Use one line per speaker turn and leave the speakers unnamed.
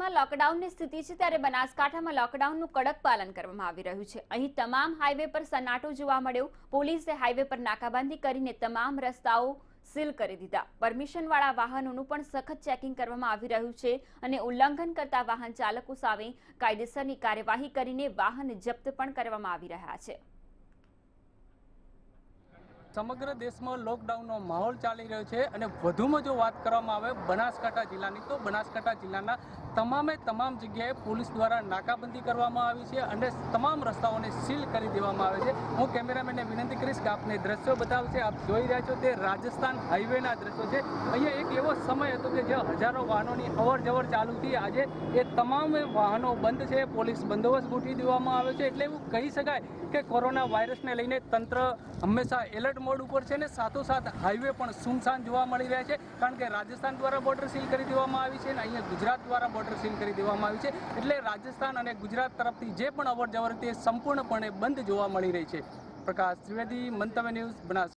ગુજરાતમાં લોકડાઉનની સ્થિતિ છે ત્યારે બનાસકાંઠામાં લોકડાઉનનું કડક પાલન કરવામાં આવી રહ્યું છે। અહીં તમામ હાઈવે પર સન્નાટો જોવા મળ્યો। પોલીસે હાઈવે પર નાકાબંધી કરીને તમામ રસ્તાઓ સીલ કરી દીધા। પરમિશનવાળા વાહનોનું પણ સખત ચેકિંગ કરવામાં આવી રહ્યું છે અને ઉલ્લંઘન કરતા વાહન ચાલકો સામે કાયદેસરની કાર્યવાહી કરીને વાહન જપ્ત પણ કરવામાં આવી રહ્યા છે।
समग्र देश में लॉकडाउन माहौल चाली रह्यो छे अने वधुमां जो बात करवामां आवे बनासकांठा जिल्लानी तो बनासकांठा जिल्लाना तमामे तमाम जग्याए पोलीस द्वारा नाकाबंदी करवामां आवी छे अने तमाम रस्ताओने सील करी देवामां आवे छे। हूँ कैमेरामेन ने विनंती करीश कि आपने दृश्यो बतावशे। आप जोई रह्या छो ते राजस्थान हाईवेना दृश्यो छे। अहींया एक एवो समय हतो के जे हजारों वाहनोनी अवर जवर चालू थी। आजे ए तमाम वाहनों बंध छे। पोलीस बंदोबस्त गोठवी देवामां आव्यो छे एटले एवुं कही शकाय के कोरोना वायरस ने लईने तंत्र हमेशा एलर्ट मोड पर छे ने साथोसाथ हाईवे पण सुनसान जोवा मळी रह्या छे कारण के राजस्थान द्वारा बॉर्डर सील करी देवामां आवी छे अने अहींया गुजरात द्वारा बॉर्डर सील करी देवामां आवी छे एटले राजस्थान अने गुजरात तरफथी जे पण अवरजवर ते संपूर्णपणे बंध जोवा मळी रही छे। प्रकाश त्रिवेदी, मंतव्य न्यूज, बनास।